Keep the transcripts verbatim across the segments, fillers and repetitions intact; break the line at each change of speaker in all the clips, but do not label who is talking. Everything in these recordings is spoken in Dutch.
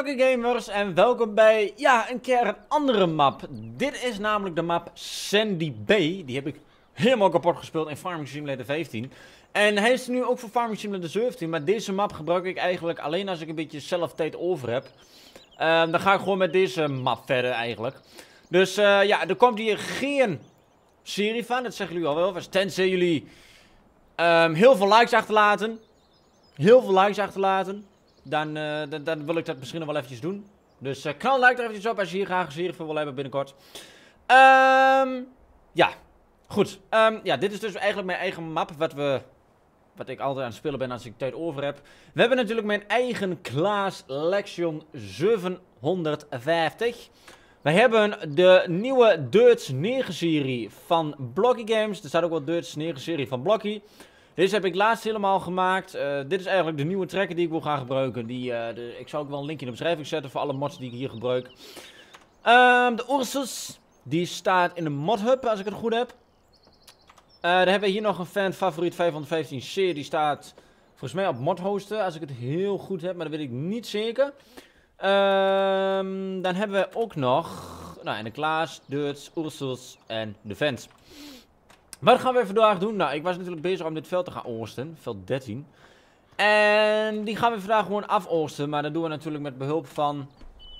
Blocky Gamers en welkom bij, ja, een keer een andere map. Dit is namelijk de map Sandy Bay. Die heb ik helemaal kapot gespeeld in Farming Simulator vijftien. En hij is nu ook voor Farming Simulator zeventien, maar deze map gebruik ik eigenlijk alleen als ik een beetje zelf tijd over heb. Uh, dan ga ik gewoon met deze map verder eigenlijk. Dus uh, ja, er komt hier geen serie van, dat zeggen jullie al wel. Tenzij jullie um, heel veel likes achterlaten. Heel veel likes achterlaten. Dan, uh, dan, dan wil ik dat misschien nog wel eventjes doen. Dus uh, knal like er eventjes op als je hier graag een serie voor wil hebben binnenkort. Um, ja, goed. Um, ja, dit is dus eigenlijk mijn eigen map. Wat, we, wat ik altijd aan het spelen ben als ik tijd over heb. We hebben natuurlijk mijn eigen Claas Lexion zevenhonderdvijftig. We hebben de nieuwe Dirts negen serie van Blocky Games. Er staat ook wel Dirts negen serie van Blocky. Deze heb ik laatst helemaal gemaakt. Uh, dit is eigenlijk de nieuwe tracker die ik wil gaan gebruiken. Die, uh, de, ik zal ook wel een linkje in de beschrijving zetten voor alle mods die ik hier gebruik. Um, de Ursus, die staat in de mod hub als ik het goed heb. Uh, dan hebben we hier nog een fan favoriet vijfhonderdvijftien C. Die staat volgens mij op mod hosten als ik het heel goed heb, maar dat weet ik niet zeker. Um, dan hebben we ook nog, nou, en de Klaas, Dirts, Ursus en de fans. Wat gaan we vandaag doen? Nou, ik was natuurlijk bezig om dit veld te gaan oogsten. Veld dertien. En die gaan we vandaag gewoon afoogsten. Maar dat doen we natuurlijk met behulp van...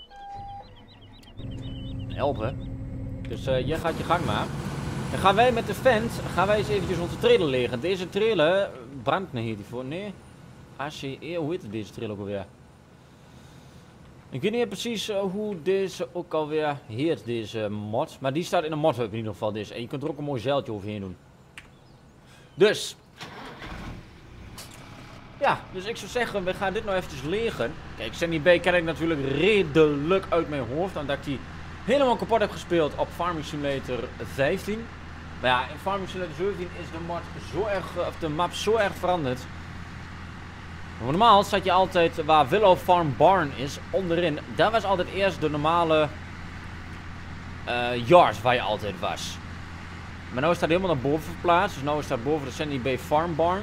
helpen. Dus uh, jij gaat je gang maar. Dan gaan wij met de vent, gaan wij eens eventjes onze trailer leggen. Deze trailer, Brandner heet die voor, nee. A C E, hoe heet deze trailer ook alweer? Ik weet niet precies uh, hoe deze ook alweer heet, deze mod. Maar die staat in de mod hub in ieder geval. Dus. En je kunt er ook een mooi zeiltje overheen doen. Dus. Ja, dus ik zou zeggen, we gaan dit nou eventjes legen. Kijk, Sandy Bay ken ik natuurlijk redelijk uit mijn hoofd. Omdat ik die helemaal kapot heb gespeeld op Farming Simulator vijftien. Maar ja, in Farming Simulator zeventien is de, mod zo erg, of de map zo erg veranderd. Normaal zat je altijd waar Willow Farm Barn is, onderin. Daar was altijd eerst de normale uh, yard waar je altijd was. Maar nu is dat helemaal naar boven verplaatst. Dus nu is dat boven de Sandy Bay Farm Barn.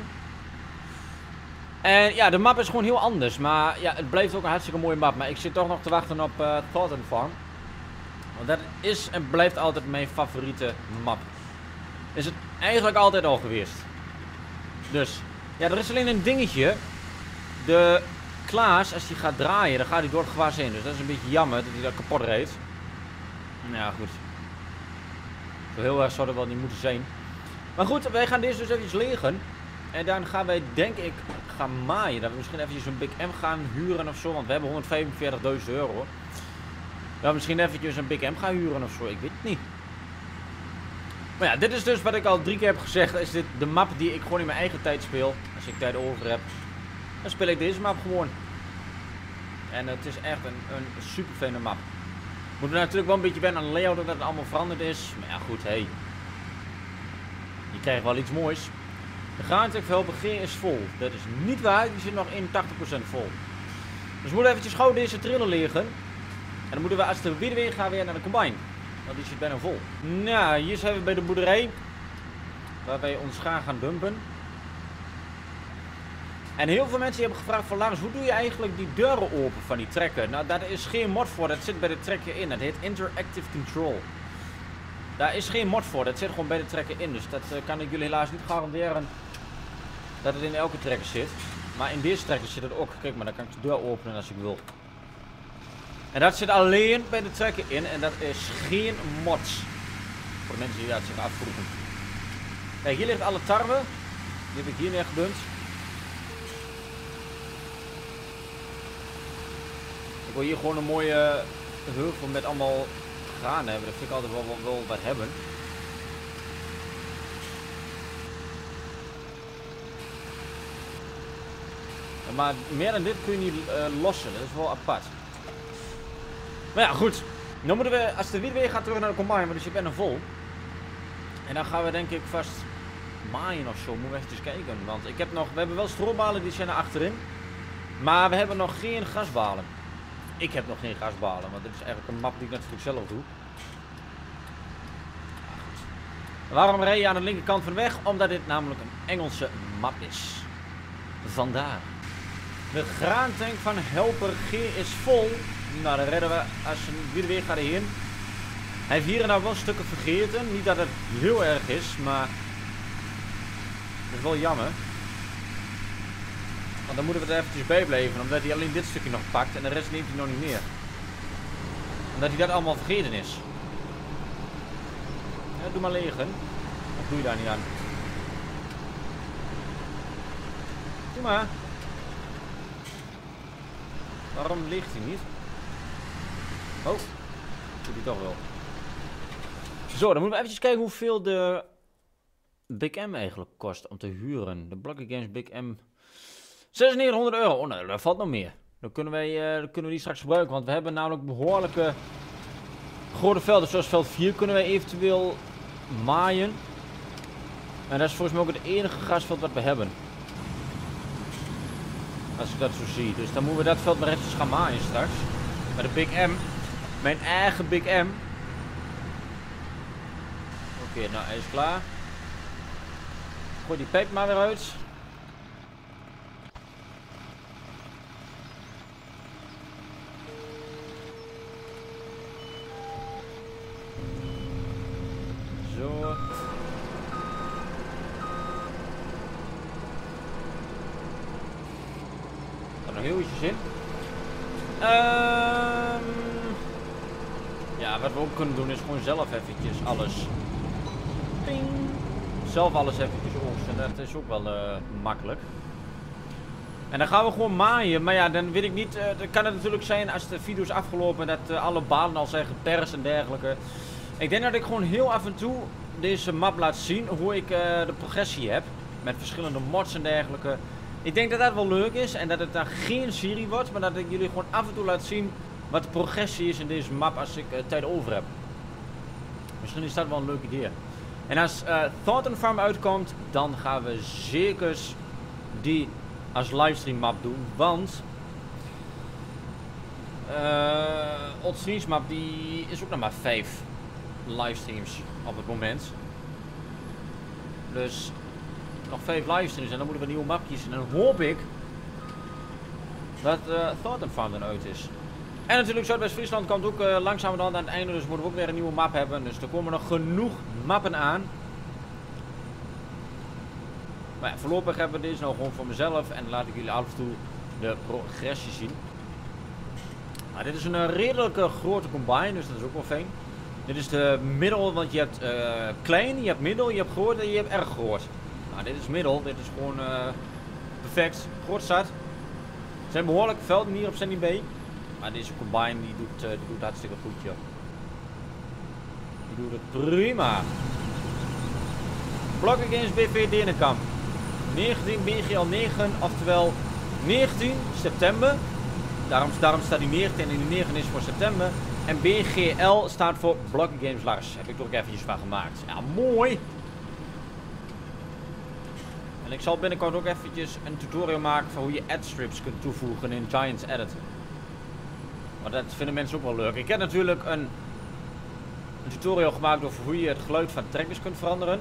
En ja, de map is gewoon heel anders. Maar ja, het blijft ook een hartstikke mooie map. Maar ik zit toch nog te wachten op uh, Thornton Farm. Want dat is en blijft altijd mijn favoriete map. Is het eigenlijk altijd al geweest. Dus, ja, er is alleen een dingetje. De Klaas, als hij gaat draaien, dan gaat hij door het gewas heen. Dus dat is een beetje jammer dat hij dat kapot reed. Nou ja, goed. Zo heel erg zou dat wel niet moeten zijn. Maar goed, wij gaan deze dus eventjes legen. En dan gaan wij, denk ik, gaan maaien. Dat we misschien eventjes een Big M gaan huren of zo. Want we hebben honderdvijfenveertigduizend euro. Dat we misschien eventjes een Big M gaan huren of zo. Ik weet het niet. Maar ja, dit is dus wat ik al drie keer heb gezegd. Is dit de map die ik gewoon in mijn eigen tijd speel. Als ik tijd over heb. Dan speel ik deze map gewoon. En het is echt een, een super fijne map. Moet er natuurlijk wel een beetje wennen aan de layout dat het allemaal veranderd is. Maar ja goed, hé. Hey. Je krijgt wel iets moois. De Gaantech-verhelpen G is vol. Dat is niet waar, die zit nog eenentachtig procent vol. Dus we moeten eventjes gauw deze trailer liggen. En dan moeten we als de weer weer gaan weer naar de combine. Want die zit bijna vol. Nou, hier zijn we bij de boerderij. Waar wij ons gaan gaan dumpen. En heel veel mensen hebben gevraagd van Lars, hoe doe je eigenlijk die deuren open van die trekker? Nou, daar is geen mod voor, dat zit bij de trekker in. Dat heet Interactive Control. Daar is geen mod voor, dat zit gewoon bij de trekker in. Dus dat uh, kan ik jullie helaas niet garanderen dat het in elke trekker zit. Maar in deze trekker zit het ook. Kijk maar, dan kan ik de deur openen als ik wil. En dat zit alleen bij de trekker in en dat is geen mods. Voor de mensen die dat zich afvroegen. Kijk, hier ligt alle tarwe. Die heb ik hier neergedumpt. Ik wil hier gewoon een mooie heuvel met allemaal graan hebben. Dat vind ik altijd wel, wel, wel wat hebben. Maar meer dan dit kun je niet uh, lossen. Dat is wel apart. Maar ja, goed. Dan moeten we, als de wind weer gaat terug naar de combine, want die zit bijna vol. En dan gaan we denk ik vast maaien of zo. Moeten we even kijken. Want ik heb nog, we hebben wel strobalen die zijn naar achterin. Maar we hebben nog geen gasbalen. Ik heb nog geen gasbalen, want dit is eigenlijk een map die ik natuurlijk zelf doe. Waarom rij je aan de linkerkant van de weg? Omdat dit namelijk een Engelse map is. Vandaar. De graantank van Helper G is vol. Nou, dan redden we als we weer gaan heen. Hij heeft hier en daar wel stukken vergeten. Niet dat het heel erg is, maar dat is wel jammer. Want dan moeten we er eventjes bij blijven, omdat hij alleen dit stukje nog pakt en de rest neemt hij nog niet meer. Omdat hij dat allemaal vergeten is. Ja, doe maar legen. Of doe je daar niet aan? Doe maar. Waarom ligt hij niet? Oh, doet hij toch wel. Zo, dan moeten we eventjes kijken hoeveel de Big M eigenlijk kost om te huren. De Blocky Games Big M. zesduizend euro. Oh, nou, dat valt nog meer. Dan kunnen, wij, uh, dan kunnen we die straks gebruiken. Want we hebben namelijk behoorlijke grote velden. Zoals veld vier kunnen wij eventueel maaien. En dat is volgens mij ook het enige grasveld wat we hebben. Als ik dat zo zie. Dus dan moeten we dat veld maar eventjes gaan maaien straks. Maar de Big M. Mijn eigen Big M. Oké, okay, nou hij is klaar. Gooi die pijp maar weer uit. Zo. Er nog heel ietsjes in. Um, ja, wat we ook kunnen doen is gewoon zelf eventjes alles. Ping. Zelf alles eventjes oogsten. Dat is ook wel uh, makkelijk. En dan gaan we gewoon maaien. Maar ja, dan weet ik niet. Uh, dan kan het natuurlijk zijn als de video is afgelopen dat uh, alle balen al zijn geperst en dergelijke. Ik denk dat ik gewoon heel af en toe deze map laat zien hoe ik uh, de progressie heb. Met verschillende mods en dergelijke. Ik denk dat dat wel leuk is en dat het dan geen serie wordt. Maar dat ik jullie gewoon af en toe laat zien wat de progressie is in deze map als ik uh, tijd over heb. Misschien is dat wel een leuk idee. En als uh, Thornton Farm uitkomt, dan gaan we zeker die als livestream map doen. Want uh, Old Sneeze map die is ook nog maar vijf livestreams op het moment. Dus nog vijf livestreams en dan moeten we een nieuwe map kiezen. En dan hoop ik dat uh, Thornton Farm dan uit is. En natuurlijk Zuidwest-Friesland komt ook uh, langzamerhand aan het einde, dus moeten we ook weer een nieuwe map hebben. Dus er komen nog genoeg mappen aan. Maar ja, voorlopig hebben we deze nou gewoon voor mezelf en laat ik jullie af en toe de progressie zien. Maar dit is een uh, redelijke grote combine, dus dat is ook wel fijn. Dit is de middel, want je hebt uh, klein, je hebt middel, je hebt groot en je hebt erg groot. Nou, dit is middel, dit is gewoon uh, perfect. Groot staat. Er zijn behoorlijk velden hier op Sandy Bay. Maar deze combine die doet, uh, die doet hartstikke goed, joh. Die doet het prima. Blocky Games B V Denenkamp. negentien B G L negen, oftewel negentien september. Daarom, daarom staat die negentien en die negen is voor september. En B G L staat voor Blocky Games Lars. Heb ik er ook eventjes van gemaakt. Ja, mooi. En ik zal binnenkort ook eventjes een tutorial maken van hoe je adstrips kunt toevoegen in Giants Edit. Maar dat vinden mensen ook wel leuk. Ik heb natuurlijk een, een tutorial gemaakt over hoe je het geluid van trekkers kunt veranderen.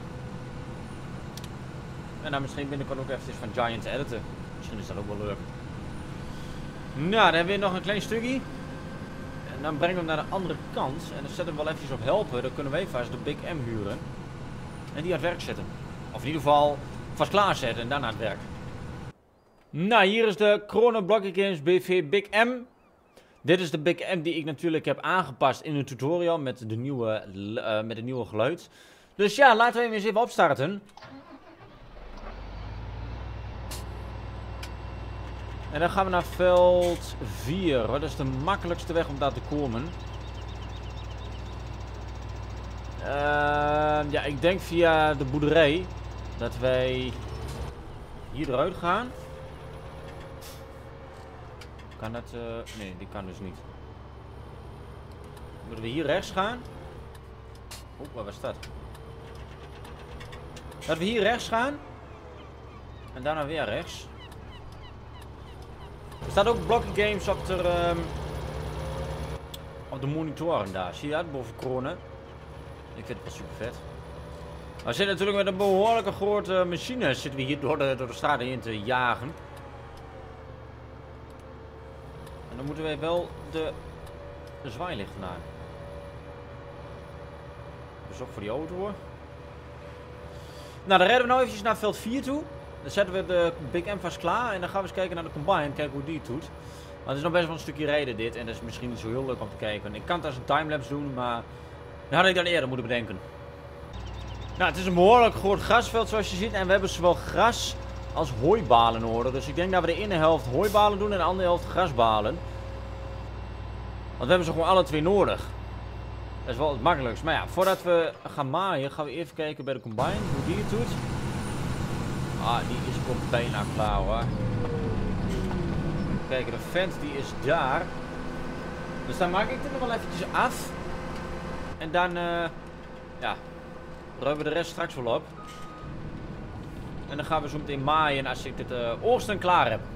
En dan misschien binnenkort ook eventjes van Giants editen. Misschien is dat ook wel leuk. Nou, dan hebben we nog een klein stukje. En dan brengen we hem naar de andere kant. En dan zetten we wel eventjes op helpen. Dan kunnen wij vast de Big M huren. En die aan het werk zetten. Of in ieder geval vast klaarzetten en daarna aan het werk. Nou, hier is de Chrono Blocky Games B V Big M. Dit is de Big M die ik natuurlijk heb aangepast in een tutorial met de nieuwe, uh, met het nieuwe geluid. Dus ja, laten we hem eens even opstarten. En dan gaan we naar veld vier. Dat is de makkelijkste weg om daar te komen. Uh, ja, ik denk via de boerderij dat wij hier eruit gaan. Kan dat? Uh, nee, die kan dus niet. Moeten we hier rechts gaan? Oeh, waar was dat? Dat we hier rechts gaan. En daarna weer rechts. Er staat ook Blocky Games op de, um, op de monitoren daar. Zie je dat? Boven kronen. Ik vind het wel super vet. We zitten natuurlijk met een behoorlijke grote machine. Zitten we hier door de, door de straat heen te jagen. En dan moeten wij wel de, de zwaailichten aan. Dus ook voor die auto hoor. Nou, dan rijden we nou eventjes naar veld vier toe. Dan zetten we de Big M vast klaar. En dan gaan we eens kijken naar de combine. Kijken hoe die het doet. Maar het is nog best wel een stukje rijden dit. En dat is misschien niet zo heel leuk om te kijken. Ik kan het als een timelapse doen. Maar dat had ik dan eerder moeten bedenken. Nou, het is een behoorlijk groot grasveld zoals je ziet. En we hebben zowel gras als hooibalen nodig. Dus ik denk dat we de ene helft hooibalen doen en de andere helft grasbalen. Want we hebben ze gewoon alle twee nodig. Dat is wel het makkelijkst. Maar ja, voordat we gaan maaien, gaan we even kijken bij de combine hoe die het doet. Ah, die is ook bijna klaar hoor. Kijk, de vent die is daar. Dus dan maak ik dit nog wel eventjes af. En dan, uh, ja, ruimen we de rest straks wel op. En dan gaan we zo meteen maaien als ik dit uh, oogsten klaar heb.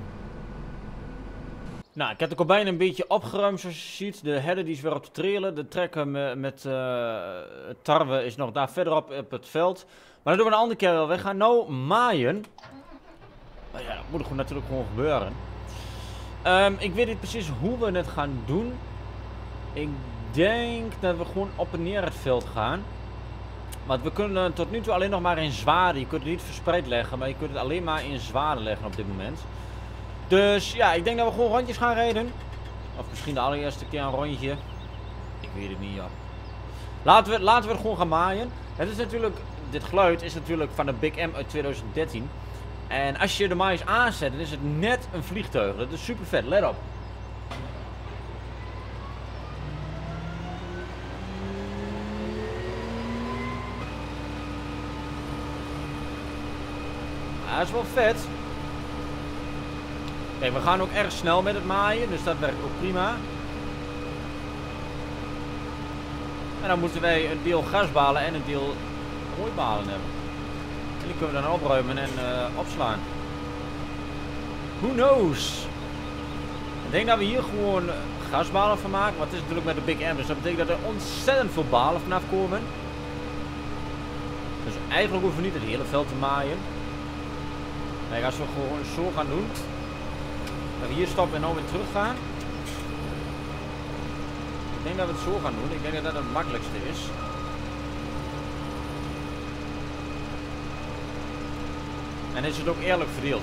Nou, ik heb de combine een beetje opgeruimd zoals je ziet. De header die is weer op de trailer. De trekker met, met uh, tarwe is nog daar verderop op het veld. Maar dat doen we een andere keer wel. We gaan nou maaien. Maar ja, dat moet er natuurlijk gewoon gebeuren. Um, ik weet niet precies hoe we het gaan doen. Ik denk dat we gewoon op en neer het veld gaan. Want we kunnen tot nu toe alleen nog maar in zwaarden. Je kunt het niet verspreid leggen, maar je kunt het alleen maar in zwaarden leggen op dit moment. Dus ja, ik denk dat we gewoon rondjes gaan rijden. Of misschien de allereerste keer een rondje. Ik weet het niet, ja. Laten we, laten we het gewoon gaan maaien. Het is natuurlijk, dit geluid is natuurlijk van de Big M uit twintig dertien. En als je de maaiers aanzet, dan is het net een vliegtuig. Dat is super vet, let op. Ja, dat is wel vet. Kijk, we gaan ook erg snel met het maaien, dus dat werkt ook prima. En dan moeten wij een deel grasbalen en een deel hooibalen hebben. En die kunnen we dan opruimen en uh, opslaan. Who knows? Ik denk dat we hier gewoon grasbalen van maken, want het is natuurlijk met de Big M, dus dat betekent dat er ontzettend veel balen vanaf komen. Dus eigenlijk hoeven we niet het hele veld te maaien. Nee, als we gewoon zo gaan doen. Dat we hier stoppen en nou weer terug gaan. Ik denk dat we het zo gaan doen. Ik denk dat dat het makkelijkste is. En is het ook eerlijk verdeeld.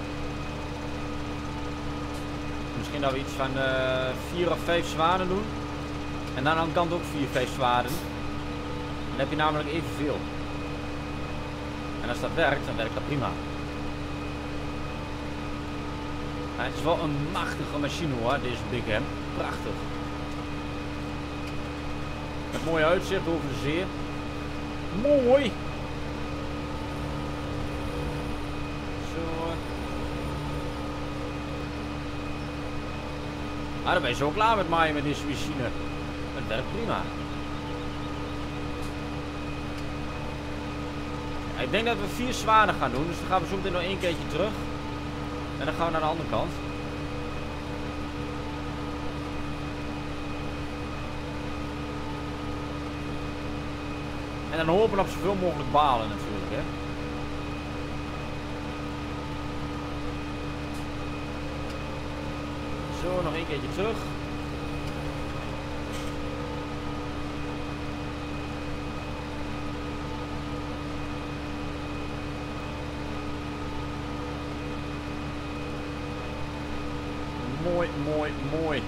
Misschien dat we iets van uh, vier of vijf zwaarden doen. En dan aan de kant ook vier, vijf zwaarden. Dan heb je namelijk evenveel. En als dat werkt, dan werkt dat prima. Ja, het is wel een machtige machine hoor, deze Big M. Prachtig. Met mooi uitzicht over de zee. Mooi! Zo. Ah, dan ben je zo klaar met maaien met deze machine. Het werkt prima. Ja, ik denk dat we vier zwaarden gaan doen, dus dan gaan we zo meteen nog één keertje terug. En dan gaan we naar de andere kant. En dan hopen we op zoveel mogelijk balen natuurlijk, hè. Zo, nog één keertje terug. Mooi, mooi, mooi.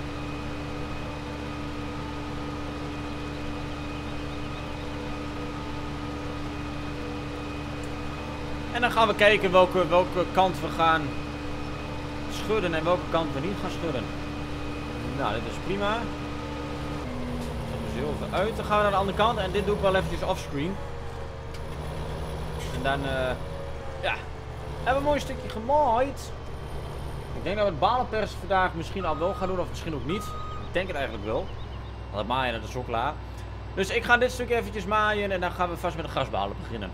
En dan gaan we kijken welke, welke kant we gaan schudden en welke kant we niet gaan schudden. Nou, dit is prima. Zetten we zo even uit. Dan gaan we naar de andere kant en dit doe ik wel eventjes offscreen. En dan, uh, ja, hebben we een mooi stukje gemaaid. Ik denk dat we het balenpersen vandaag misschien al wel gaan doen, of misschien ook niet. Ik denk het eigenlijk wel. Want het maaien, dat is ook klaar. Dus ik ga dit stuk eventjes maaien en dan gaan we vast met de grasbalen beginnen.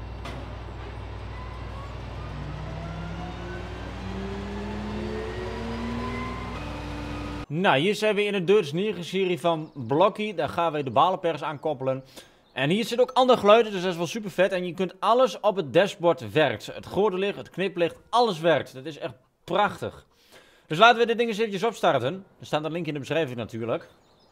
Nou, hier zijn we in de Dutch Negen-serie van Blocky. Daar gaan we de balenpers aan koppelen. En hier zit ook ander geluiden, dus dat is wel super vet. En je kunt alles op het dashboard werkt. Het grote licht, het kniplicht, alles werkt. Dat is echt prachtig. Dus laten we dit ding eens eventjes opstarten. Er staat een link in de beschrijving natuurlijk.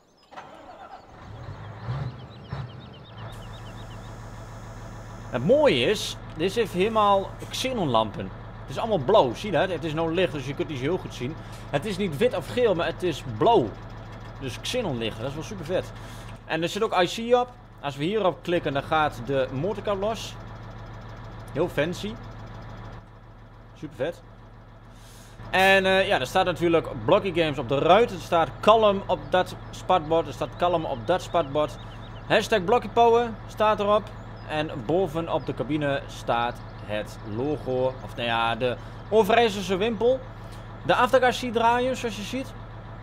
Het mooie is, dit heeft helemaal xenonlampen. Het is allemaal blauw, zie je dat? Het is nou licht, dus je kunt niet zo heel goed zien. Het is niet wit of geel, maar het is blauw. Dus xenonlicht, dat is wel super vet. En er zit ook I C op. Als we hierop klikken, dan gaat de motorkap los. Heel fancy. Super vet. En uh, ja, er staat natuurlijk Blocky Games op de ruit. Er staat Calm op dat spatbord. Er staat Calm op dat spatbord. Hashtag Blocky Power staat erop. En boven op de cabine staat het logo. Of nou ja, de Overijsselse wimpel. De aftergas zie draaien, zoals je ziet.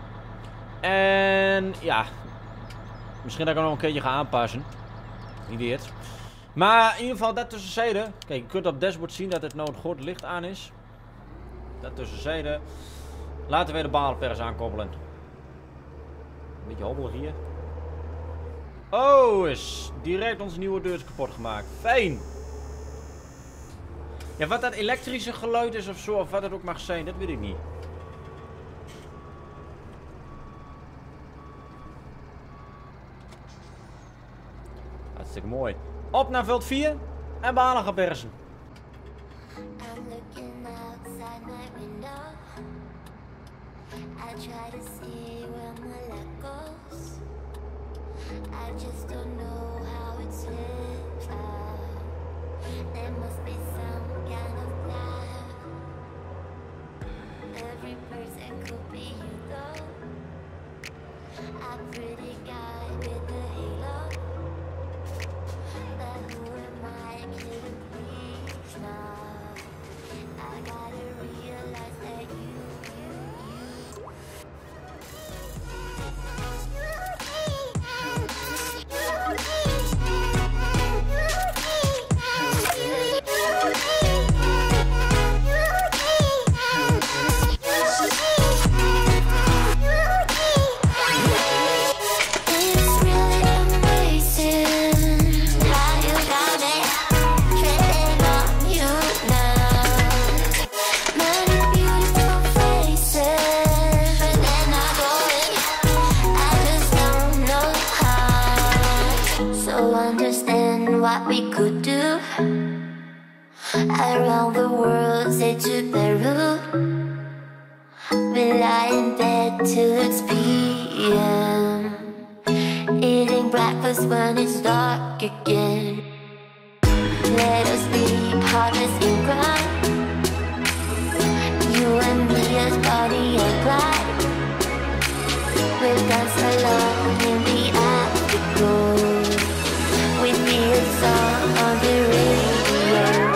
En ja, misschien dat ik hem nog een keertje ga aanpassen. Wie weet. Maar in ieder geval dat tussenzijde. Kijk, je kunt op het dashboard zien dat het nou het grote licht aan is. Dat tussenzijde. Laten we de balenpers aankoppelen. Een beetje hobbelig hier. Oh, is direct onze nieuwe deur kapot gemaakt. Fijn. Ja, wat dat elektrische geluid is of zo, of wat het ook mag zijn, dat weet ik niet. Hartstikke mooi. Op naar veld vier en balen gaan persen.
What we could do around the world, say to Peru. We lie in bed till it's P M, eating breakfast when it's dark again. Let us be partners in crime, you and me as Bonnie and Clyde. We'll dance along in the afterglow. We be a song on the radio.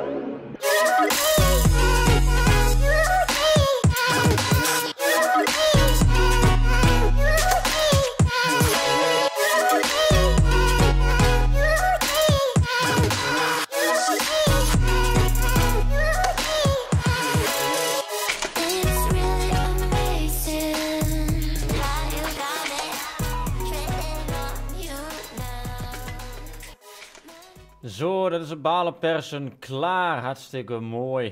Zo, dat is het balenpersen klaar. Hartstikke mooi.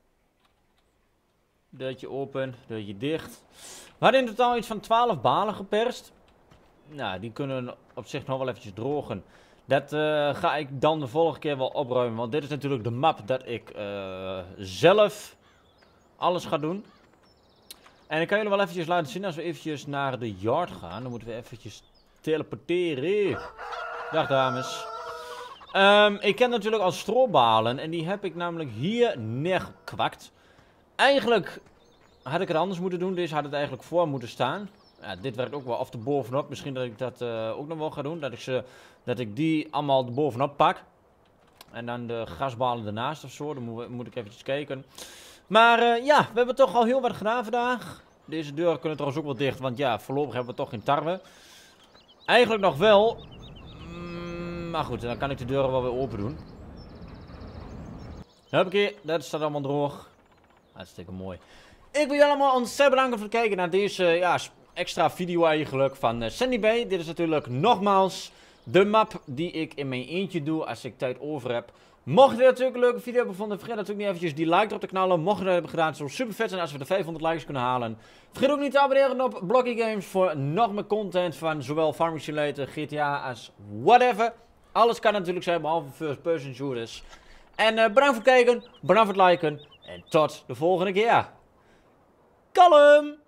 Deurtje open, deurtje dicht. We hadden in totaal iets van twaalf balen geperst. Nou, die kunnen op zich nog wel eventjes drogen. Dat uh, ga ik dan de volgende keer wel opruimen. Want dit is natuurlijk de map dat ik uh, zelf alles ga doen. En ik kan jullie wel eventjes laten zien als we eventjes naar de yard gaan. Dan moeten we eventjes teleporteren. Dag dames. Um, ik ken natuurlijk al strobalen en die heb ik namelijk hier neergekwakt. Eigenlijk had ik het anders moeten doen, deze had het eigenlijk voor moeten staan. Ja, dit werkt ook wel af de bovenop, misschien dat ik dat uh, ook nog wel ga doen. Dat ik, ze, dat ik die allemaal de bovenop pak. En dan de gasbalen ernaast of zo, dan moet, moet ik eventjes kijken. Maar uh, ja, we hebben toch al heel wat gedaan vandaag. Deze deuren kunnen trouwens ook wel dicht, want ja, voorlopig hebben we toch geen tarwe. Eigenlijk nog wel... Maar goed, dan kan ik de deuren wel weer open doen. Huppakee, dat staat allemaal droog. Hartstikke mooi. Ik wil jullie allemaal ontzettend bedanken voor het kijken naar deze ja, extra video eigenlijk van uh, Sandy Bay. Dit is natuurlijk nogmaals de map die ik in mijn eentje doe als ik tijd over heb. Mocht je dit natuurlijk een leuke video hebben gevonden, vergeet natuurlijk niet eventjes die like erop te knallen. Mocht je dat hebben gedaan, het zou super vet zijn als we de vijfhonderd likes kunnen halen. Vergeet ook niet te abonneren op Blocky Games voor nog meer content van zowel Farming Simulator, G T A als whatever. Alles kan natuurlijk zijn, behalve first person shooters. En uh, bedankt voor het kijken, bedankt voor het liken en tot de volgende keer. Kalm!